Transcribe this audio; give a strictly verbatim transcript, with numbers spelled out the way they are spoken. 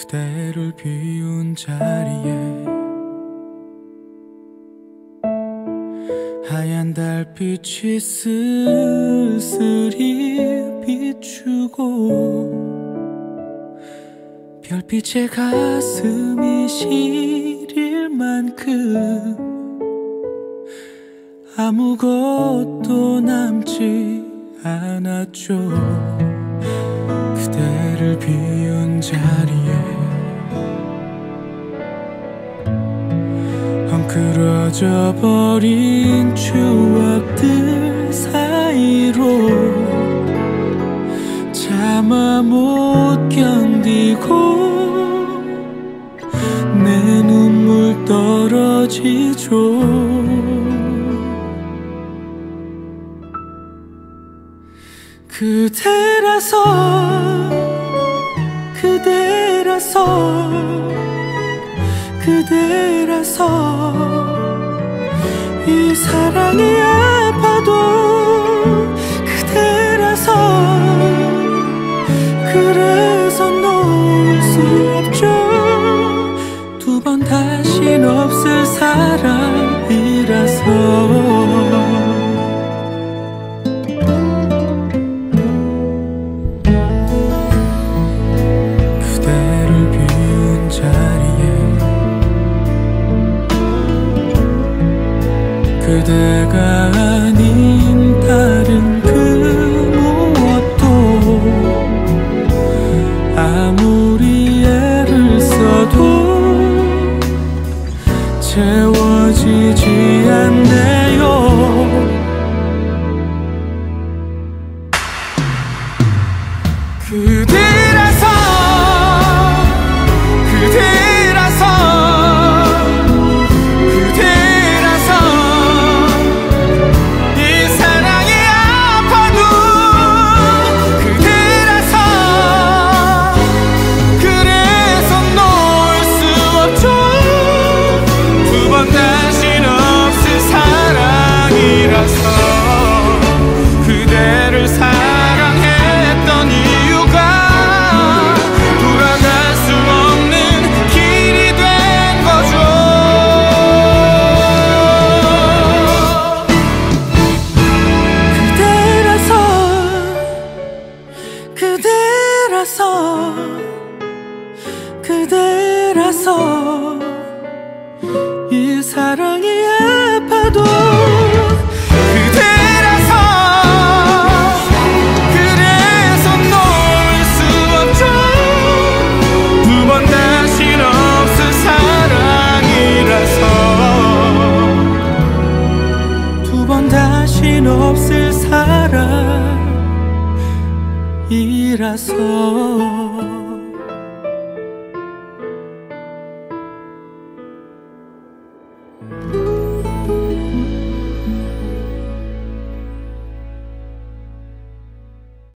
그대를 비운 자리에 하얀 달빛이 쓸쓸히 비추고 별빛에 가슴이 시릴 만큼 아무것도 남지 않았죠. 그대를 비운 자리에 헝클어져 버린 추억들 사이로 차마 못 견디고 내 눈물 떨어지죠. 그대라서 그대라서 그대라서 이 사랑이 아파도 그대라서 그래서 놓을 수 없죠. 두 번 다신 없을 사랑이라서 그대가 아닌 다른 그 무엇도 아무리 애를 써도 채워지지 않네요. 그대라서 그대라서 그대를 사랑했던 이유가 돌아갈 수 없는 길이 된 거죠. 그대라서 그대라서 그대라서 이 사랑이 아파도 다신 없을 사랑이라서